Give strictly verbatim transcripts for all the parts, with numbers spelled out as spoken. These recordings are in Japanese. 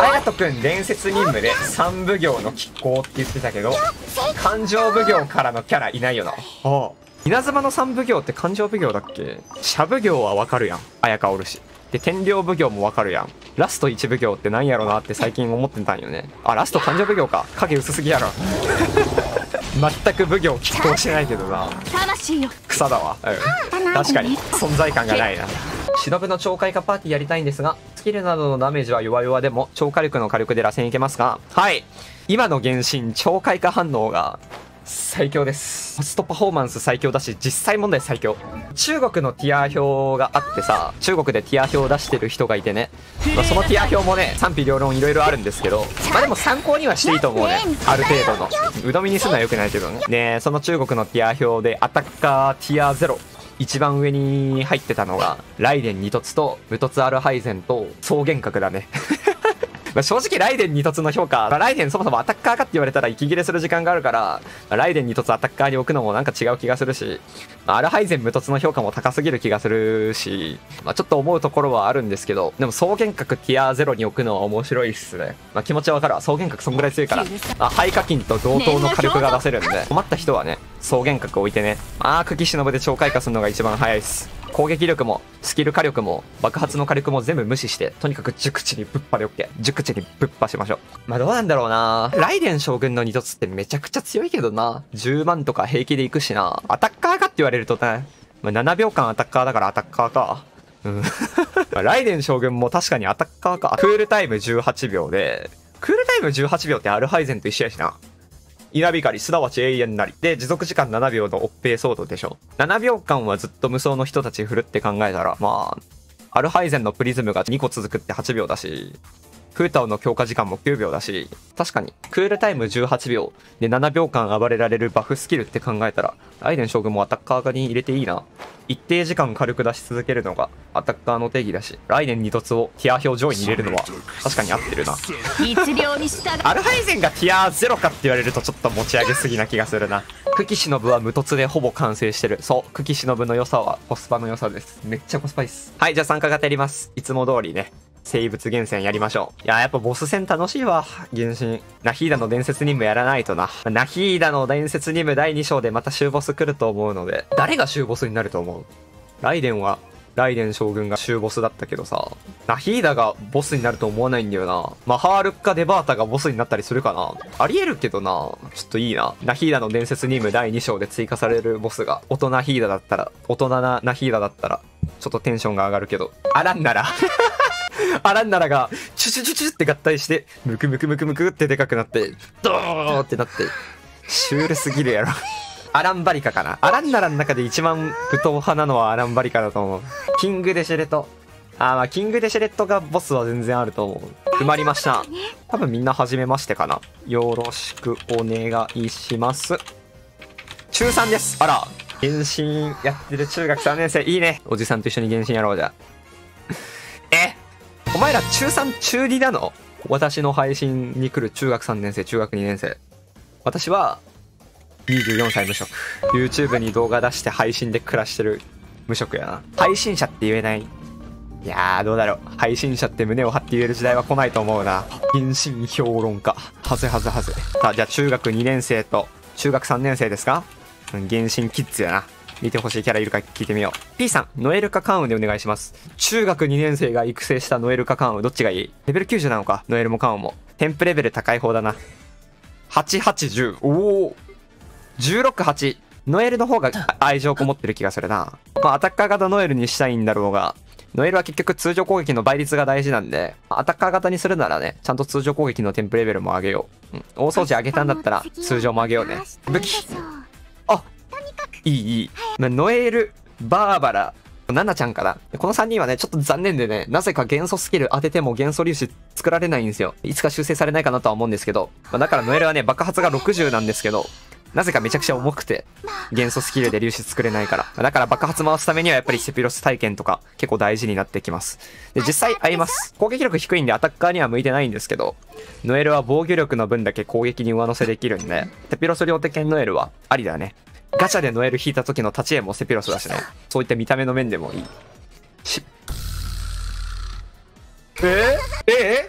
隼人くん伝説任務でさん奉行の亀甲って言ってたけど、勘定奉行からのキャラいないよな。ああ。稲妻のさん奉行って勘定奉行だっけ？社奉行はわかるやん。綾香おるし。で、天領奉行もわかるやん。ラストいち奉行ってなんやろなって最近思ってたんよね。あ、ラスト勘定奉行か。影薄すぎやろ。全く奉行拮抗してないけどな。草だわ。うん。確かに存在感がないな。忍の超回化パーティーやりたいんですが、スキルなどのダメージは弱々でも超火力の火力で螺旋いけますが、はい。今の原神超回化反応が最強です。コストパフォーマンス最強だし、実際問題最強。中国のティア表があってさ、中国でティア表を出してる人がいてね、まあ、そのティア表もね、賛否両論いろいろあるんですけど、まあでも参考にはしていいと思うね。ある程度の。うどみにするのは良くないけどね。で、その中国のティア表でアタッカーティアゼロ。一番上に入ってたのが、ライデン二突と、無突アルハイゼンと、草原角だね。まあ正直ライデン二突の評価、まあ、ライデンそもそもアタッカーかって言われたら息切れする時間があるから、まあ、ライデン二突アタッカーに置くのもなんか違う気がするし、まあ、アルハイゼン無突の評価も高すぎる気がするし、まあ、ちょっと思うところはあるんですけど、でも草原角ティアゼロに置くのは面白いっすね。まあ、気持ちはわかるわ。草原角そんぐらい強いから、まあ、廃課金と同等の火力が出せるんで、困った人はね、草原角置いてね、まあ、久喜忍で超開花するのが一番早いっす。攻撃力もスキル火力も爆発の火力も全部無視して、とにかく熟知にぶっぱで OK。熟知にぶっぱしましょう。まあどうなんだろうな。ライデン将軍の二突ってめちゃくちゃ強いけどな。じゅうまんとか平気でいくしな。アタッカーかって言われるとね、まあ、ななびょうかんアタッカーだからアタッカーか。うん。まあライデン将軍も確かにアタッカーか。クールタイムじゅうはちびょうで、クールタイムじゅうはちびょうってアルハイゼンと一緒やしな。稲光、すなわち永遠なり。で、持続時間ななびょうのオッペイソードでしょ。ななびょうかんはずっと無双の人たち振るって考えたら、まあ、アルハイゼンのプリズムがにこ続くってはちびょうだし、フータオの強化時間もきゅうびょうだし、確かに、クールタイムじゅうはちびょうでななびょうかん暴れられるバフスキルって考えたら、ライデン将軍もアタッカーに入れていいな。一定時間火力出し続けるのがアタッカーの定義だし、ライデン二突をティア表上位に入れるのは確かに合ってるな。アルハイゼンがティアゼロかって言われるとちょっと持ち上げすぎな気がするな。久喜忍は無突でほぼ完成してる。そう、久喜忍の良さはコスパの良さです。めっちゃコスパいいっす。はい、じゃあ参加型やります。いつも通りね。生物厳選やりましょう。いや、やっぱボス戦楽しいわ。原神。ナヒーダの伝説任務やらないとな。ナヒーダの伝説任務だいに章でまた終ボス来ると思うので、誰が終ボスになると思う？ライデンは、ライデン将軍が終ボスだったけどさ、ナヒーダがボスになると思わないんだよな。マハールかデバータがボスになったりするかな。ありえるけどな。ちょっといいな。ナヒーダの伝説任務だいに章で追加されるボスが、大人ヒーダだったら、大人なナヒーダだったら、ちょっとテンションが上がるけど。あらんなら。アランナラが、チュチュチュチュって合体して、ムクムクムクムクってでかくなって、ドーってなって、シュールすぎるやろ。アランバリカかな。アランナラの中で一番武闘派なのはアランバリカだと思う。キングデシェレト。あーまあ、キングデシェレットがボスは全然あると思う。決まりました。多分みんな初めましてかな。よろしくお願いします。中さんです。あら、原神やってる中学さんねん生。いいね。おじさんと一緒に原神やろうじゃ。えお前ら中さん中になの？私の配信に来る中学さんねん生、中学にねん生。私は、にじゅうよんさい無職。YouTube に動画出して配信で暮らしてる無職やな。配信者って言えない。いやー、どうだろう。配信者って胸を張って言える時代は来ないと思うな。原神評論家。はずはずはず。さあ、じゃあ中学にねん生と中学さんねん生ですか？原神キッズやな。見てほしいキャラいるか聞いてみよう。P さん、ノエルかカンウでお願いします。中学にねん生が育成したノエルかカンウ、どっちがいい？レベルきゅうじゅうなのか、ノエルもカンウも。添付レベル高い方だな。はち、はち、じゅう。おー。じゅうろく、はち。ノエルの方が愛情こもってる気がするな。まあ、アタッカー型ノエルにしたいんだろうが、ノエルは結局通常攻撃の倍率が大事なんで、アタッカー型にするならね、ちゃんと通常攻撃の添付レベルも上げよう。うん。大掃除上げたんだったら通常も上げようね。武器。あ、いいいい。まあ、ノエル、バーバラ、ナナちゃんかな。このさんにんはね、ちょっと残念でね、なぜか元素スキル当てても元素粒子作られないんですよ。いつか修正されないかなとは思うんですけど、まあ、だからノエルはね、爆発がろくじゅうなんですけど、なぜかめちゃくちゃ重くて、元素スキルで粒子作れないから。だから爆発回すためにはやっぱりセピロス体験とか結構大事になってきます。で、実際合います。攻撃力低いんでアタッカーには向いてないんですけど、ノエルは防御力の分だけ攻撃に上乗せできるんで、セピロス両手剣ノエルはありだね。ガチャでノエル引いた時の立ち絵もセピロスだしね。そういった見た目の面でもいい。し、えー、えー、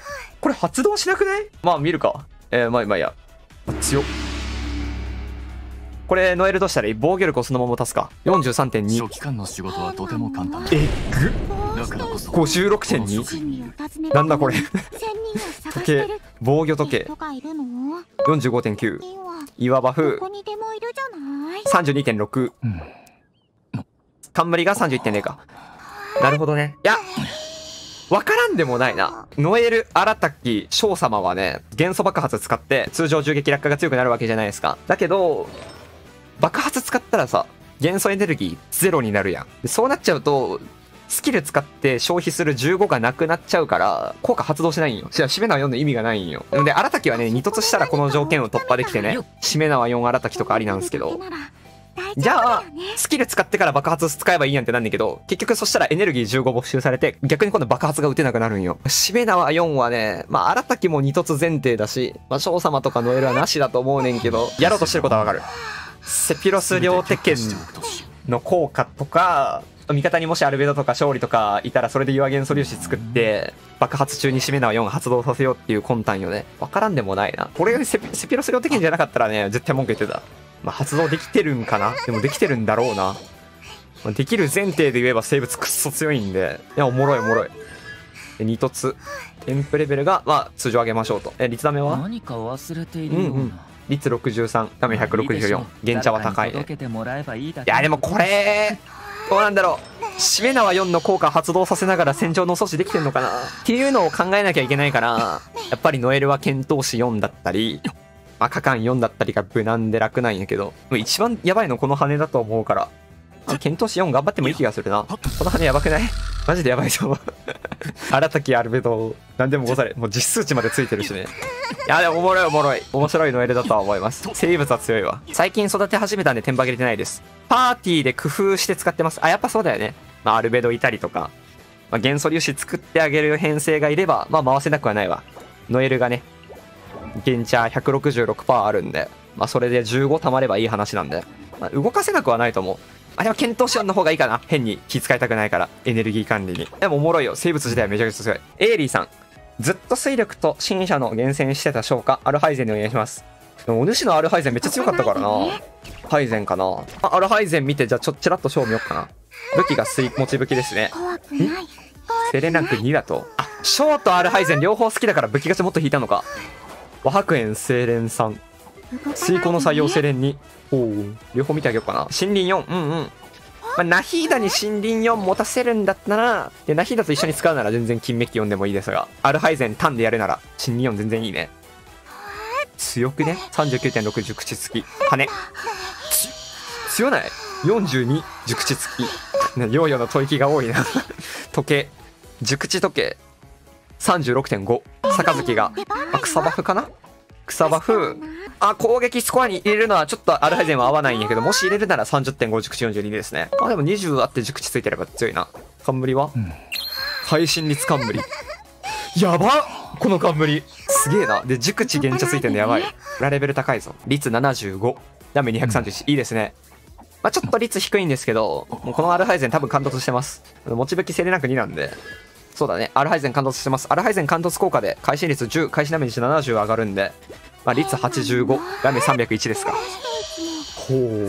これ発動しなくない？まあ見るか。えー、まあまあいいや。強っ。これノエルとしたら防御力をそのまま足すか。 よんじゅうさんてんに。 初期間の仕事はとても簡単。 えぐっ。 だからこそごじゅうろくてんに。なんだこれ時計、防御時計 よんじゅうごてんきゅう。岩バフ さんじゅうにてんろく。 うん、 冠が さんじゅういってんゼロ か。なるほどね。いやわからんでもないな。ノエル、荒滝、翔様はね、元素爆発使って通常銃撃落下が強くなるわけじゃないですか。だけど爆発使ったらさ、元素エネルギーゼロになるやん。でそうなっちゃうとスキル使って消費するじゅうごがなくなっちゃうから効果発動しないんよ。じゃあシメナワよんの意味がないんよ。で荒滝はね、二突したらこの条件を突破できてね、シメナワよん荒滝とかありなんですけど、じゃあスキル使ってから爆発使えばいいやんってなんだけど、結局そしたらエネルギーじゅうご没収されて逆に今度爆発が打てなくなるんよ。シメナワよんはね、まあ荒滝も二突前提だし、まあ翔様とかノエルはなしだと思うねんけど、やろうとしてることはわかる。セピロス両手剣の効果とか、味方にもしアルベドとか勝利とかいたらそれで岩元素粒子作って爆発中にシメナワよん発動させようっていう魂胆よね。わからんでもないな。これがセピ、セピロス両手剣じゃなかったらね、絶対文句言ってた。まあ発動できてるんかな。でもできてるんだろうな。できる前提で言えば生物くっそ強いんで、いやおもろいおもろい。で二突テンプレベルがまあ通常上げましょうと。え率ダメは何か忘れているような、 うんうん、率ろくじゅうさん、ダメひゃくろくじゅうよん、原茶は高いね。いやでもこれどうなんだろう。シメナワよんの効果発動させながら戦場の阻止できてんのかなっていうのを考えなきゃいけないから、やっぱりノエルは剣闘士よんだったり、まあ、カカンよんだったりが無難で楽なんやけど、もう一番やばいのこの羽だと思うから、剣闘士よん頑張ってもいい気がするな。この羽やばくない？マジでやばいぞ。荒滝アルベド、なんでもござれ、もう実数値までついてるしね。いやでもおもろいおもろい。面白いノエルだとは思います。生物は強いわ。最近育て始めたんで天場切れてないです。パーティーで工夫して使ってます。あ、やっぱそうだよね。まあアルベドいたりとか、まあ、元素粒子作ってあげる編成がいれば、まあ回せなくはないわ。ノエルがね、現茶 ひゃくろくじゅうろくパーセント あるんで、まあそれでじゅうご溜まればいい話なんで、まあ、動かせなくはないと思う。あれは剣闘士よんの方がいいかな。変に気遣いたくないから、エネルギー管理に。でもおもろいよ。生物自体はめちゃくちゃ強い。エイリーさん。ずっと水力と新車の厳選してた消化、アルハイゼンでお願いします。でもお主のアルハイゼンめっちゃ強かったからな。ハイゼンかな。あ、アルハイゼン見て、じゃあちょっちらっと賞見よっかな。武器が水持ち武器ですね。えセレナクにだと。あ、ショーとアルハイゼン両方好きだから武器ガチャもっと引いたのか。和白煙精錬さん。水耕の採用精錬に。おお、両方見てあげようかな。森林よん。うんうん。まあ、ナヒーダに森林よん持たせるんだったら、で、ナヒーダと一緒に使うなら全然金メッキよんでもいいですが、アルハイゼンタンでやるなら、森林よん全然いいね。強くね ?さんじゅうきゅうてんろく 熟知付き。羽。強ない ?よんじゅうに 熟知付き。ね、ヨーヨーの吐息が多いな。時計。熟知時計。さんじゅうろくてんご。杯が。あ、草バフかな草バフ。あ、攻撃スコアに入れるのはちょっとアルハイゼンは合わないんやけど、もし入れるなら さんじゅってんご 熟知よんじゅうにですね。あ、でもにじゅうあって熟知ついてれば強いな。冠は、うん、会心率冠。やばっこの冠。すげえな。で、熟知原茶ついてんのやばい。ラレベル高いぞ。率ななじゅうご。ダメにひゃくさんじゅういち。いいですね。まあちょっと率低いんですけど、もうこのアルハイゼン多分貫突してます。持ち武器セレナクになんで。そうだね。アルハイゼン貫突してます。アルハイゼン貫突効果で会心率じゅう、開始ダメージななじゅう上がるんで、まあ率はちじゅうご、ダメさんびゃくいちですか。ほう。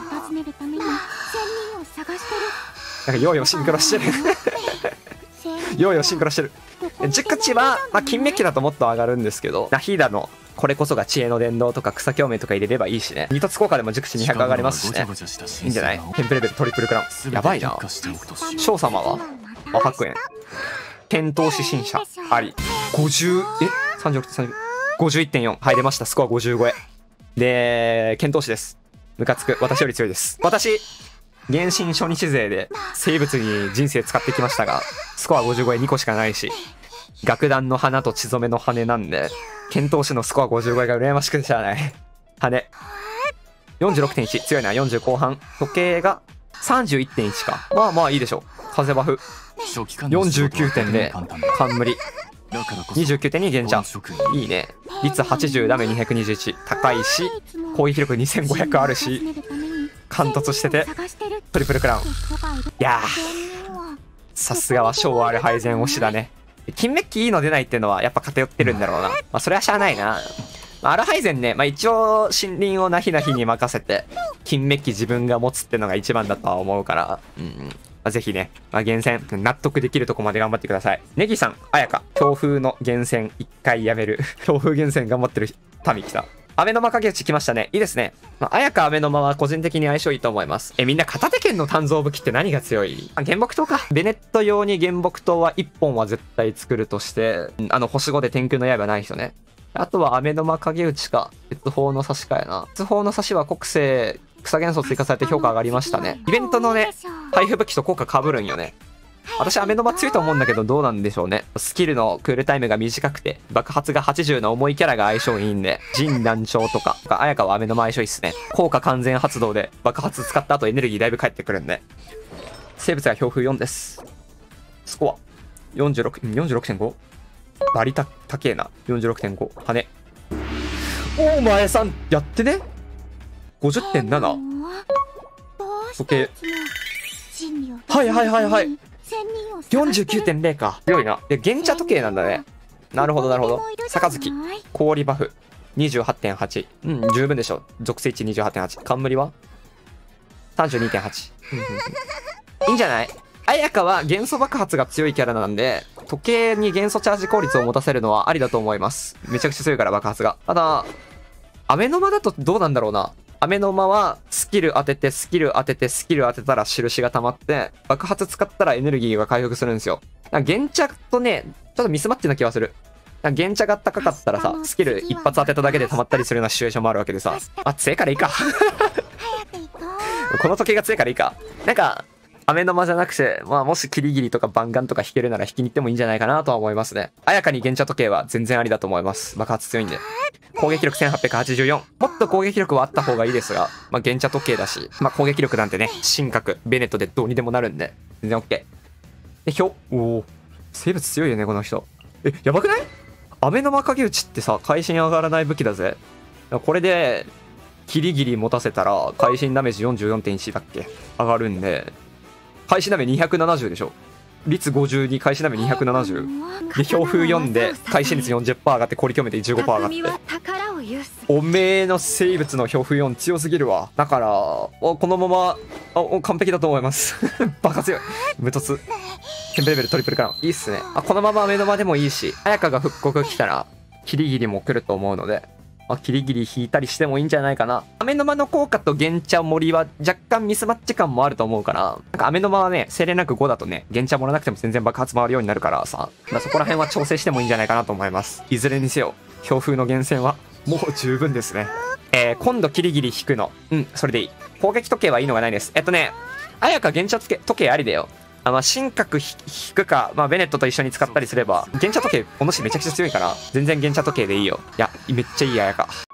なんかヨーヨーシンクロしてる。ヨーヨーシンクロしてる。熟知は、まあ、金メッキだともっと上がるんですけど、ナヒーダのこれこそが知恵の伝導とか草共鳴とか入れればいいしね。二突効果でも熟知にひゃく上がりますしね。いいんじゃない？テンプレベルトリプルクラウン。やばいな。翔様はあ、白煙。剣闘士新車。あり。ごじゅう、え ?さんじゅうろくてんさんじゅう。ごじゅういってんよん。はい、出ました。スコアごじゅうごえ。で、剣闘士です。ムカつく。私より強いです。私、原神初日勢で生物に人生使ってきましたが、スコアごじゅうごえにこしかないし、楽団の花と血染めの羽なんで、剣闘士のスコアごじゅうごえが羨ましくてしゃあない。羽。よんじゅうろくてんいち。強いな。よんじゅう後半。時計が さんじゅういってんいち か。まあまあいいでしょう。風バフ。よんじゅうきゅうてんゼロ。冠。にじゅうきゅうてんに 原茶。いいね。率はちじゅう、ダメにひゃくにじゅういち。高いし、攻撃力にせんごひゃくあるし、貫突してて、トリプルクラウン。いやー、さすがは昭和アルハイゼン推しだね。 金メッキいいの出ないっていうのはやっぱ偏ってるんだろうな。まあそれはしゃあないな。まあアルハイゼンね、まあ一応森林をナヒナヒに任せて、金メッキ自分が持つってのが一番だとは思うから、うん、うん。まあ、ぜひね、まあ、厳選、納得できるとこまで頑張ってください。ネギさん、あやか、強風の厳選、一回やめる。強風厳選頑張ってる民来た。アメノマ影打ち来ましたね。いいですね。まあ、あやかアメノマは個人的に相性いいと思います。え、みんな片手剣の鍛造武器って何が強い？あ、原木刀か。ベネット用に原木刀はいっぽんは絶対作るとして、あの、星ごで天空の刃ない人ね。あとはアメノマ影打ちか。鉄砲の刺しかやな。鉄砲の刺しは国性、草元素追加されて評価上がりましたね。イベントのね、配布武器と効果被るんよね。私アメノマ強いと思うんだけどどうなんでしょうね。スキルのクールタイムが短くて爆発がはちじゅうの重いキャラが相性いいんで、陣団長とかあやかはアメノマ相性いいっすね。効果完全発動で爆発使った後エネルギーだいぶ返ってくるんで。生物が強風よんです。スコア よんじゅうろく、よんじゅうろくてんご？ バリた高えな。 よんじゅうろくてんご 羽。お前さんやってね ごじゅってんなな 時計。はいはいはいはい。よんじゅうきゅうてんゼロ か。強いな。で、原茶時計なんだね。なるほどなるほど。杯。氷バフ。にじゅうはちてんはち。うん、十分でしょ。属性値 にじゅうはちてんはち。冠は さんじゅうにてんはち。いいんじゃない？あやかは元素爆発が強いキャラなんで、時計に元素チャージ効率を持たせるのはありだと思います。めちゃくちゃ強いから爆発が。ただ、アメノマだとどうなんだろうな。アメノマはスキル当ててスキル当ててスキル当てたら印が溜まって爆発使ったらエネルギーが回復するんですよ。原茶とねちょっとミスマッチな気はする。原茶が高かったらさスキル一発当てただけで溜まったりするようなシチュエーションもあるわけでさ、あ強いからいいかこの時計が強いからいいか。なんかアメノマじゃなくて、まあもしキリギリとかバンガンとか引けるなら引きに行ってもいいんじゃないかなとは思いますね。あやかに原茶時計は全然ありだと思います。爆発強いんで。攻撃力せんはっぴゃくはちじゅうよん。もっと攻撃力はあった方がいいですが、まあ原茶時計だし、まあ攻撃力なんてね、神格、ベネットでどうにでもなるんで、全然 OK。で、ひょ、おお、生物強いよね、この人。え、やばくない？アメノマ影打ちってさ、会心上がらない武器だぜ。これで、キリギリ持たせたら、会心ダメージ よんじゅうよんてんいち だっけ？上がるんで、開始ダメにひゃくななじゅうでしょ。率ごじゅうに、開始ダメにひゃくななじゅう。で、強風よんで、開始率 よんじゅっパーセント 上がって、コリキョメで じゅうごパーセント 上がって。おめえの生物の強風よん強すぎるわ。だから、おこのまま、お完璧だと思います。バカ強い。無突。テンペレベルトリプルカラン。いいっすね。あ、このまま目の間でもいいし、あやかが復刻来たら、キリギリも来ると思うので、まあ、キリギリ引いたりしてもいいんじゃないかな。アメノマの効果と原茶森は若干ミスマッチ感もあると思うから、なんかアメノマはね、精霊なくごだとね、原茶盛らなくても全然爆発回るようになるからさ、まあ、そこら辺は調整してもいいんじゃないかなと思います。いずれにせよ、強風の源泉はもう十分ですね。えー、今度キリギリ引くの。うん、それでいい。攻撃時計はいいのがないです。えっとね、あやか原茶時計ありだよ。あまあ、神格引くか、まあ、ベネットと一緒に使ったりすれば、原茶時計、お主めちゃくちゃ強いから、全然原茶時計でいいよ。いや、めっちゃいいあやか。